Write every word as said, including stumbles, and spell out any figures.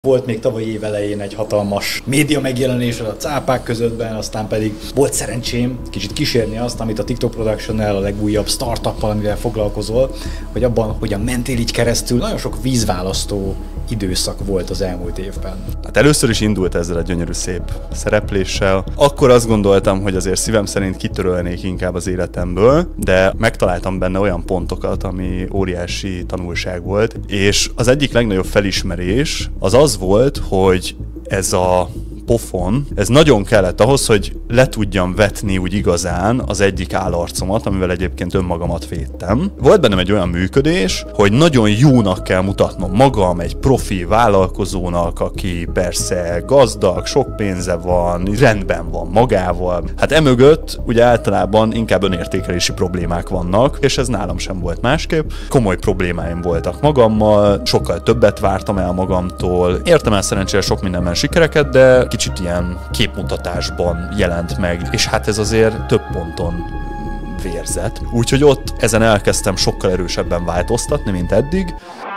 Volt még tavalyi év elején egy hatalmas média megjelenés a cápák közöttben, aztán pedig volt szerencsém kicsit kísérni azt, amit a TikTok Production-nel, a legújabb startuppal, amivel foglalkozol, hogy abban hogyan mentél így keresztül. Nagyon sok vízválasztó időszak volt az elmúlt évben. Hát először is indult ezzel a gyönyörű szép szerepléssel. Akkor azt gondoltam, hogy azért szívem szerint kitörölnék inkább az életemből, de megtaláltam benne olyan pontokat, ami óriási tanulság volt, és az egyik legnagyobb felismerés az az volt, hogy ez a pofon, ez nagyon kellett ahhoz, hogy le tudjam vetni úgy igazán az egyik állarcomat, amivel egyébként önmagamat védtem. Volt bennem egy olyan működés, hogy nagyon jónak kell mutatnom magam egy profi vállalkozónak, aki persze gazdag, sok pénze van, rendben van magával. Hát emögött ugye általában inkább önértékelési problémák vannak, és ez nálam sem volt másképp. Komoly problémáim voltak magammal, sokkal többet vártam el magamtól. Értem el szerencsére sok mindenben sikereket, de kicsit ilyen képmutatásban jelent meg, és hát ez azért több ponton vérzett. Úgyhogy ott ezen elkezdtem sokkal erősebben változtatni, mint eddig.